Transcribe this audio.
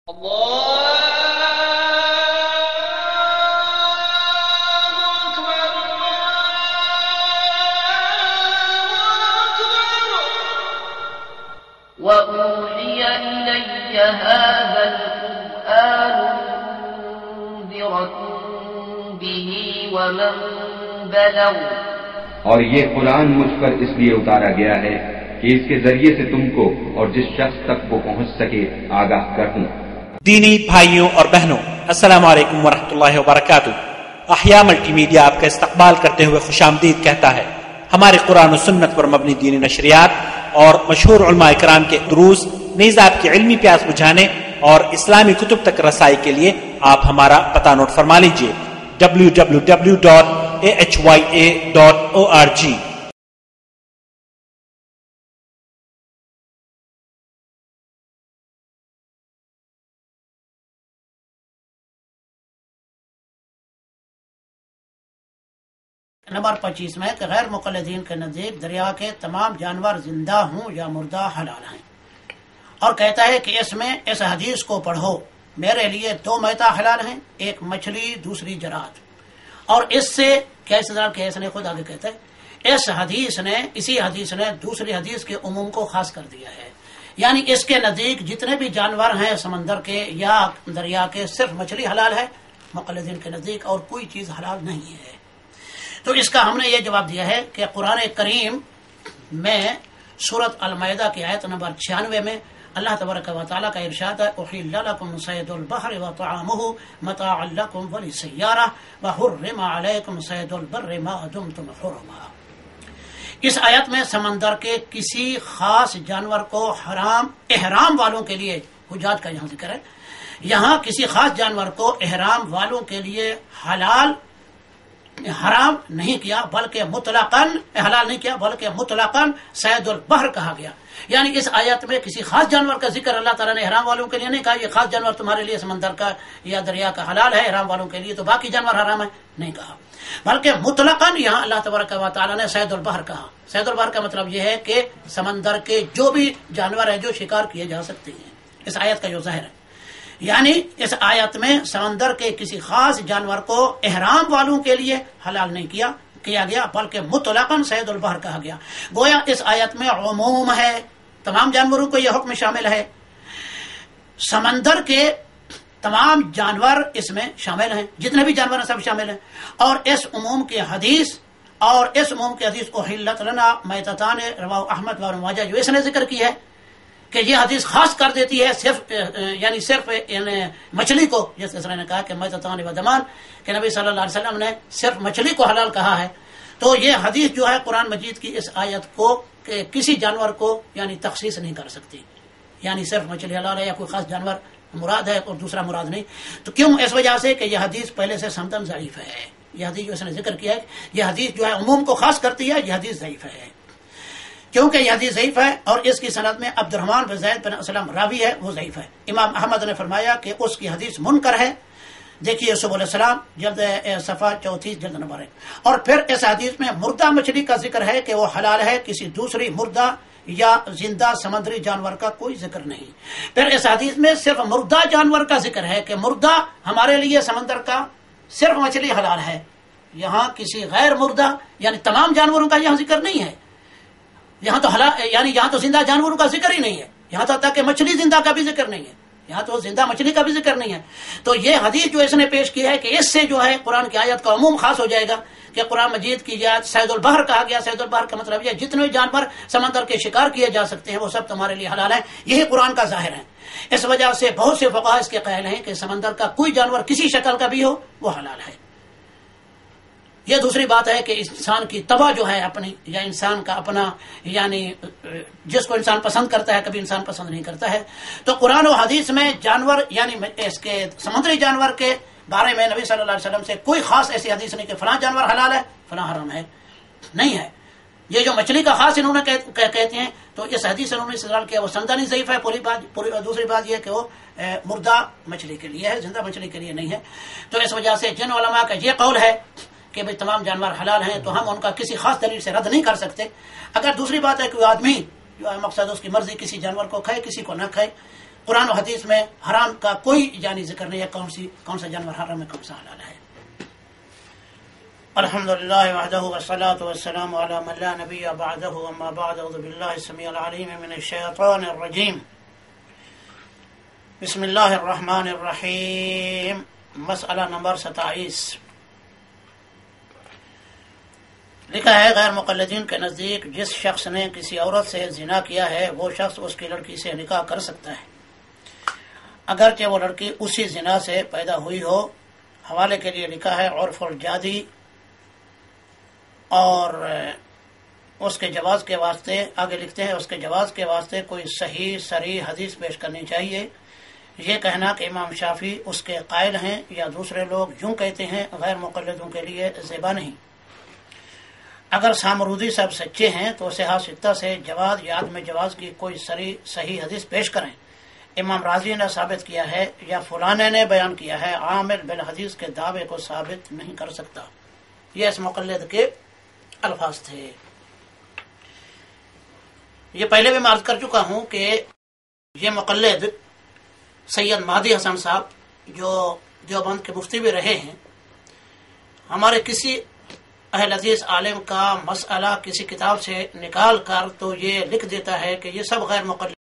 وأوحي إلي هذا القرآن لأنذركم به ومن بلغ اور یہ قرآن مجھ پر اس لیے اتارا گیا ہے کہ اس کے ذریعے سے تم کو اور جس شخص تک وہ پہنچ سکے آگاہ کر دوں۔ دینی بھائیوں اور بہنوں، السلام علیکم ورحمۃ اللہ وبرکاتہ۔ احیا ملٹی میڈیا آپ کا استقبال کرتے ہوئے خوش آمدید کہتا ہے۔ ہمارے قرآن و سنت پر مبنی دینی نشریات اور مشہور علماء کرام کے دروس نیز آپ کی علمی پیاس بجھانے اور اسلامی کتب تک رسائی کے لیے آپ ہمارا پتہ نوٹ فرما لیجیے: www.ahya.org۔ نمبر 25 میں کہ غیر مقلدین کے نزدیک دریا کے تمام جانور زندہ ہوں یا مردہ حلال ہیں، اور کہتا ہے کہ اس میں اس حدیث کو پڑھو، میرے لیے 2 میتہ حلال ہیں، ایک مچھلی دوسری جراد۔ اور اس سے کیسے کہ اس نے خود آگے کہتا ہے اسی حدیث نے دوسری حدیث کے عموم کو خاص کر دیا ہے، یعنی اس کے نزدیک جتنے بھی جانور ہیں سمندر کے یا دریا کے صرف مچھلی حلال ہے مقلدین کے نزدیک، اور کوئی چیز حلال نہیں ہے۔ تو اس کا ہم نے یہ جواب دیا ہے کہ قرآن کریم میں سورۃ المائدہ کی آیت نمبر 96 میں اللہ تبارک و تعالیٰ کا ارشاد ہے: احل لکم صید البحر وطعامہ متاعا لکم وللسیارہ وحرم علیکم صید البر ما دمتم حرما۔ اس آیت میں سمندر کے کسی خاص جانور کو احرام والوں کے لیے، حجاج کا یہاں ذکر ہے، یہاں کسی خاص جانور کو احرام والوں کے لیے حرام نہیں کیا، بلکہ مطلقاً حلال نہیں کیا، بلکہ مطلقاً صید البحر کہا گیا۔ یعنی اس آیت میں کسی خاص جانور کا ذکر اللہ تعالیٰ نے احرام والوں کے لیے نہیں کہا یہ خاص جانور تمہارے لیے سمندر کا یا دریا کا حلال ہے احرام والوں کے لیے، تو باقی جانور حرام ہے نہیں کہا، بلکہ مطلقاً یہاں اللہ تبارک و تعالیٰ نے صید البحر کہا۔ صید البحر کا مطلب یہ ہے کہ سمندر کے جو بھی جانور ہیں جو شکار کیے جا سکتے ہیں، اس آیت کا جو ظاہر ہے، یعنی اس آیت میں سمندر کے کسی خاص جانور کو احرام والوں کے لیے حلال نہیں کیا گیا، بلکہ مطلقاً صید البحر کہا گیا۔ گویا اس آیت میں عموم ہے، تمام جانوروں کو یہ حکم شامل ہے، سمندر کے تمام جانور اس میں شامل ہیں، جتنے بھی جانور ہیں سب شامل ہیں۔ اور اس عموم کی حدیث احلت لنا میتتان رواہ احمد و ابن ماجہ جو اس نے ذکر کی ہے کہ یہ حدیث خاص کر دیتی ہے صرف مچھلی کو، جیسے اس نے کہا کہ میتتان و دمان، کہ نبی صلی اللہ علیہ وسلم نے صرف مچھلی کو حلال کہا ہے، تو یہ حدیث جو ہے قرآن مجید کی اس آیت کو کہ کسی جانور کو یعنی تخصیص نہیں کر سکتی، یعنی صرف مچھلی حلال ہے یا کوئی خاص جانور مراد ہے اور دوسرا مراد نہیں۔ تو کیوں؟ اس وجہ سے کہ یہ حدیث پہلے سے سمتن ضعیف ہے، یہ حدیث جو اس نے ذکر کیا ہے یہ حدیث جو ہے عموم کو خاص کرتی ہے، یہ حدیث ضعیف ہے، کیونکہ یہ حدیث ضعیف ہے اور اس کی سند میں عبد الرحمن بن زید بن اسلم راوی ہے، وہ ضعیف ہے۔ امام احمد نے فرمایا کہ اس کی حدیث منکر ہے، دیکھیے سبل السلام جلد صفحہ 34 جلد نمبر 1۔ اور پھر اس حدیث میں مردہ مچھلی کا ذکر ہے کہ وہ حلال ہے، کسی دوسری مردہ یا زندہ سمندری جانور کا کوئی ذکر نہیں۔ پھر اس حدیث میں صرف مردہ جانور کا ذکر ہے کہ مردہ ہمارے لیے سمندر کا صرف مچھلی حلال ہے، یہاں کسی غیر مردہ یعنی تمام جانوروں کا یہاں ذکر نہیں ہے، یہاں تو یعنی یہاں تو زندہ جانوروں کا ذکر ہی نہیں ہے، یہاں تو تک کہ مچھلی زندہ کا بھی ذکر نہیں ہے، یہاں تو زندہ مچھلی کا بھی ذکر نہیں ہے۔ تو یہ حدیث جو اس نے پیش کی ہے کہ اس سے جو ہے قرآن کی آیت کا عموم خاص ہو جائے گا کہ قرآن مجید کی آیت صید البحر کہا گیا، صید البحر کا مطلب یہ جتنے جانور سمندر کے شکار کیے جا سکتے ہیں وہ سب تمہارے لیے حلال ہیں، یہی قرآن کا ظاہر ہے۔ اس وجہ سے بہت سے فقہا اس کے قائل ہیں کہ سمندر کا کوئی جانور کسی شکل کا بھی ہو وہ حلال ہے۔ یہ دوسری بات ہے کہ انسان کی طبع جو ہے اپنی یا انسان کا اپنا یعنی جس کو انسان پسند کرتا ہے کبھی انسان پسند نہیں کرتا ہے، تو قرآن و حدیث میں جانور یعنی اس کے سمندری جانور کے بارے میں نبی صلی اللہ علیہ وسلم سے کوئی خاص ایسی حدیث نہیں کہ فلاں جانور حلال ہے فلاں حرام ہے، نہیں ہے۔ یہ جو مچھلی کا خاص انہوں نے کہتے ہیں تو اس حدیث سے انہوں نے استدلال کیا وہ سندانی ضعیف ہے، دوسری بات یہ کہ وہ مردہ مچھلی کے لیے ہے، زندہ مچھلی کے لیے نہیں ہے۔ تو اس وجہ سے جن علماء کا یہ قول ہے کہ بھئی تمام جانور حلال ہیں تو ہم ان کا کسی خاص دلیل سے رد نہیں کر سکتے۔ اگر دوسری بات ہے کہ وہ آدمی جو ہے مقصد اس کی مرضی کسی جانور کو کھائے کسی کو نہ کھائے، قرآن و حدیث میں حرام کا کوئی یعنی ذکر نہیں ہے کون سا جانور حرام ہے کون سا حلال ہے. الحمدللہ وحدہ والصلاة والسلام علی من لا نبی بعدہ اما بعد اعوذ باللہ السمیع العلیم من الشیطان الرجیم. بسم اللہ الرحمن الرحیم. مسئلہ نمبر 27 لکھا ہے غیر مقلدین کے نزدیک جس شخص نے کسی عورت سے زنا کیا ہے وہ شخص اس کی لڑکی سے نکاح کر سکتا ہے اگرچہ وہ لڑکی اسی زنا سے پیدا ہوئی ہو. حوالے کے لیے لکھا ہے عرف الجادی اور اس کے جواز کے واسطے آگے لکھتے ہیں اس کے جواز کے واسطے کوئی صحیح صریح حدیث پیش کرنی چاہیے. یہ کہنا کہ امام شافعی اس کے قائل ہیں یا دوسرے لوگ یوں کہتے ہیں غیر مقلدوں کے لیے زیبا نہیں. اگر سامرودی صاحب سچے ہیں تو صحاح ستہ سے جواز یا عدم جواز کی کوئی صحیح حدیث پیش کریں. امام راضی نے ثابت کیا ہے یا فلانے نے بیان کیا ہے عامل بالحدیث کے دعوے کو ثابت نہیں کر سکتا. یہ اس مقلد کے الفاظ تھے. یہ پہلے بھی میں عرض کر چکا ہوں کہ یہ مقلد سید مہدی حسن صاحب جو دیوبند کے مفتی بھی رہے ہیں ہمارے کسی اہل حدیث عالم کا مسئلہ کسی کتاب سے نکال کر تو یہ لکھ دیتا ہے کہ یہ سب غیر مقلد